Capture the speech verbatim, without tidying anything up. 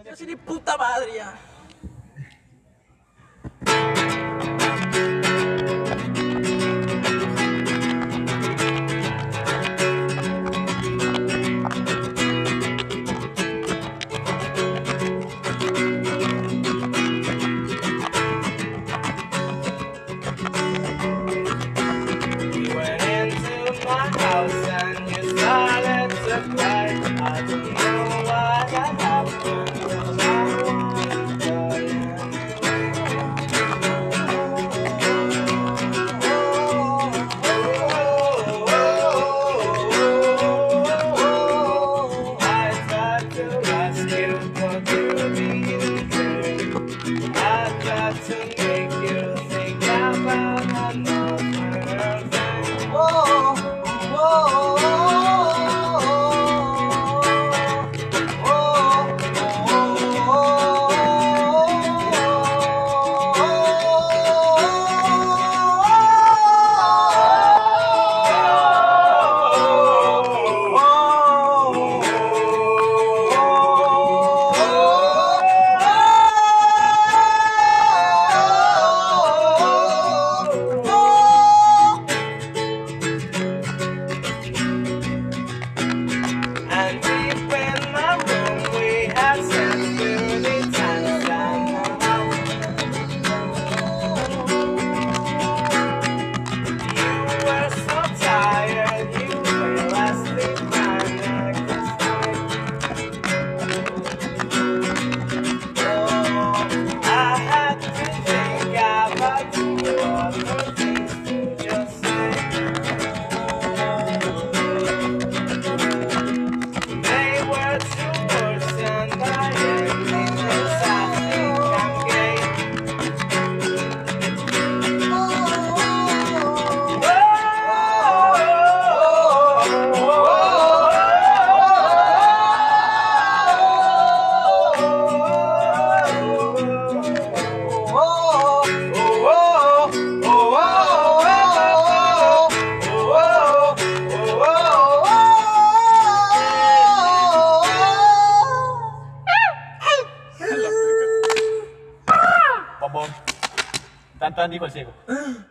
Casi de puta madre ya. You went into my house and you started to cry. I don't know what had happened, but I wanna tell you. I tried to ask you, but you didn't care. I tried to make you think about another thing. Oh, oh, And deep in my room we had sensitivity times and you were so tired, you were asleep and I could sleep. Oh, I had to think about two other things to just say. They were two words and I ended this, I think I'm gay. Bom, bom. Tanto Andy consigo.